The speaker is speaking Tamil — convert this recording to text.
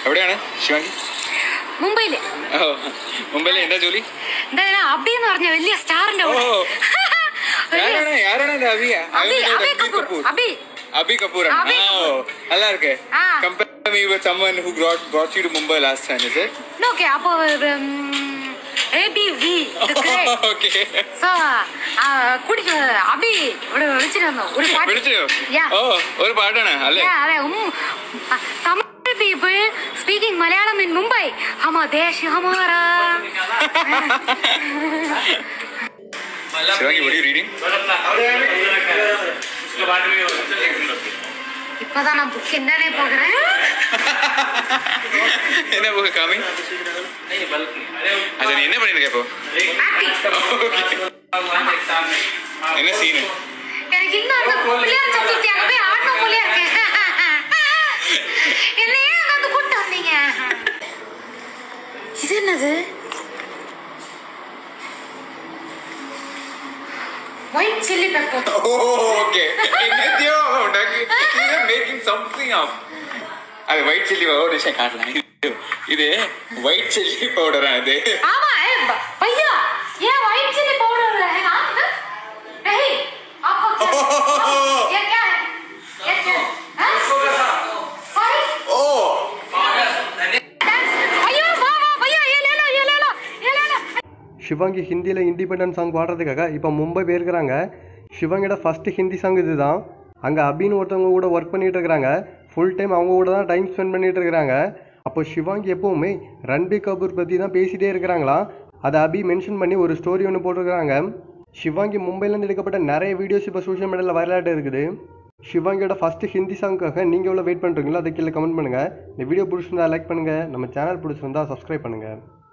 എവിടെയാണ് ശിവാംഗി? മുംബൈയില്. മുംബൈയിലെ എന്താ ജോലി? അബി എന്ന് പറഞ്ഞ വലിയ സ്റ്റാറിന്റെ Abhi Kapoor. Oh, நல்லா இருக்கு. Compare me with someone who brought you to Mumbai last time, is it? No, okay. அப்போ ABV the great. Okay. So, குடிச்சு அபி விളിച്ചിരുന്നു ഒരു പാട്ട്. വിളിച്ചോ? Yeah. Oh, ഒരു പാട്ടാണ് അല്ലേ? Yeah, അതെ. Tamil people speaking Malayalam in Mumbai. Hama desh hamara. Sivaangi, what are you reading? இப்பதான் நான் புக் என்னன்னே போகிறேன். என்ன புக் காமி? அது நீ என்ன பண்ணிட்டு இருக்க இப்போ? என்ன சீன்? எனக்கு இன்னும் அந்த பிள்ளையார் சதுர்த்தி அங்க போய் ஆடணும் போல இருக்கு. என்ன ஏன் அங்க வந்து கூட்டு வந்தீங்க? இது என்னது? White chili pepper. Oh, okay. என்னத்தையோ making something up. அது white chili powder நான் காட்டலாம். இது white chili powder அது. ஆமா भैया ये white chili powder है ना? नहीं आपको ये क्या है? ये क्या है? सॉरी Oh भैया वाह भैया ये ले लो சிவாங்கி ஹிந்தியில் இண்டிபெண்டன்ட் சாங் பாடுறதுக்காக இப்போ மும்பை போயிருக்கிறாங்க. சிவாங்கியோட ஃபஸ்ட்டு ஹிந்தி சாங் இது தான். அங்கே அபின்னு ஒருத்தவங்க கூட ஒர்க் பண்ணிகிட்டு இருக்கிறாங்க. ஃபுல் டைம் அவங்க கூட தான் டைம் ஸ்பெண்ட் பண்ணிகிட்டு இருக்கிறாங்க. அப்போ சிவாங்கி எப்போவுமே ரன்பீர் கபூர் பற்றி தான் பேசிகிட்டே இருக்கிறாங்களாம். அதை அபி மென்ஷன் பண்ணி ஒரு ஸ்டோரி ஒன்று போட்டிருக்கிறாங்க. சிவாங்கி மும்பையிலேருந்து எடுக்கப்பட்ட நிறைய வீடியோஸ் இப்போ சோஷியல் மீடியாவில் வைரலாகிட்டு இருக்குது. சிவாங்கியோட ஃபஸ்ட்டு ஹிந்தி சாங்க்காக நீங்கள் எவ்வளோ வெயிட் பண்ணுறீங்களோ அதை கீழே கமெண்ட் பண்ணுங்கள். இந்த வீடியோ பிடிச்சிருந்தா லைக் பண்ணுங்கள். நம்ம சேனல் பிடிச்சிருந்தா சப்ஸ்கிரைப் பண்ணுங்கள்.